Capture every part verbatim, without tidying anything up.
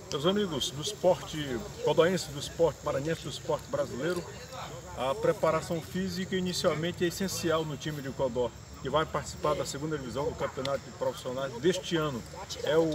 Meus amigos do esporte codóense, do esporte maranhense, do esporte brasileiro, a preparação física inicialmente é essencial no time de Codó, que vai participar da segunda divisão do campeonato de profissionais deste ano. É o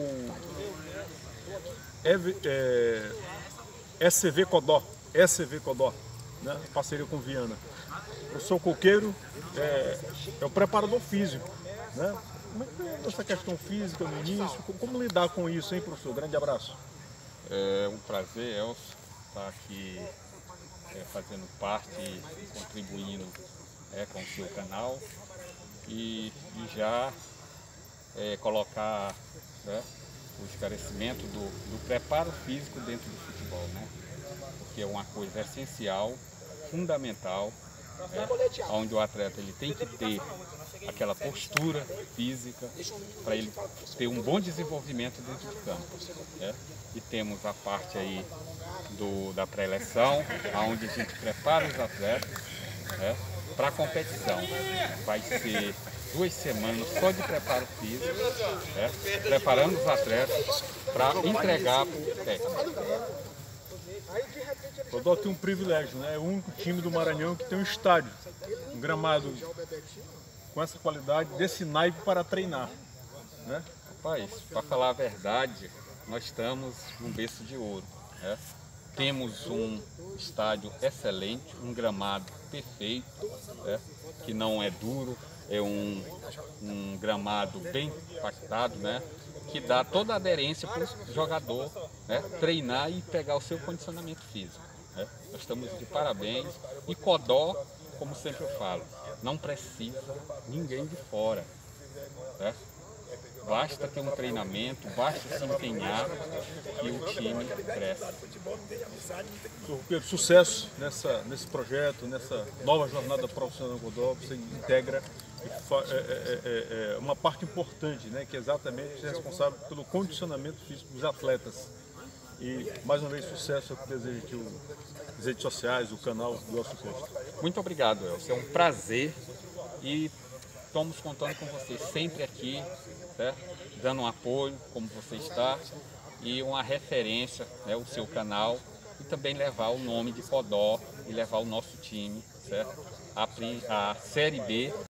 é, é, S C V Codó, S C V Codó, né? Parceria com Viana. O professor Coqueiro é, é o preparador físico, né? Como é que é essa questão física no início? Como, como lidar com isso, hein, professor? Grande abraço. É um prazer, Elcio, estar aqui é, fazendo parte e contribuindo é, com o seu canal e, e já é, colocar né, o esclarecimento do, do preparo físico dentro do futebol, né? Porque é uma coisa essencial, fundamental, é, onde o atleta ele tem que ter aquela postura física para ele ter um bom desenvolvimento dentro de campo. Né? E temos a parte aí do, da pré-eleção, onde a gente prepara os atletas né, para a competição. Vai ser duas semanas só de preparo físico, né, preparando os atletas para entregar para o técnico. Codó tem um privilégio, né? É o único time do Maranhão que tem um estádio, um gramado com essa qualidade, desse naipe para treinar, né? Rapaz, para falar a verdade, nós estamos num berço de ouro. Né? Temos um estádio excelente, um gramado perfeito, né? Que não é duro, é um, um gramado bem compactado, né? Que dá toda a aderência para o jogador né? treinar e pegar o seu condicionamento físico. Né? Nós estamos de parabéns e Codó, como sempre eu falo, não precisa ninguém de fora. Né? Basta ter um treinamento, basta se empenhar e o time cresce. Pedro, sucesso nessa, nesse projeto, nessa nova jornada profissional do Codó. Você integra é, é, é, uma parte importante, né, que é exatamente responsável pelo condicionamento físico dos atletas. E mais uma vez sucesso, eu desejo aqui as redes sociais, o canal do Elcio Costa. Muito obrigado, Elcio. É um prazer e estamos contando com você sempre aqui, certo? Dando um apoio, como você está, e uma referência, né, o seu canal, e também levar o nome de Codó e levar o nosso time, certo? A, a Série B